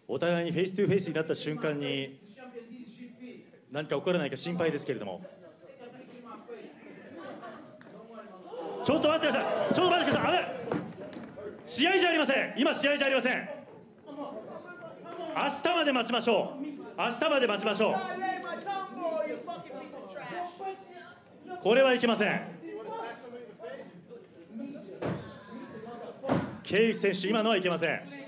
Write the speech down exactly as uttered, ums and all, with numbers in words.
お互いにフェイストゥフェイスになった瞬間に何か起こらないか心配ですけれども。ちょっと待ってください、ちょっと待ってください、あれ試合じゃありません、今試合じゃありません。明日まで待ちましょう、明日まで待ちましょう。これはいけません。ケイフ選手、今のはいけません。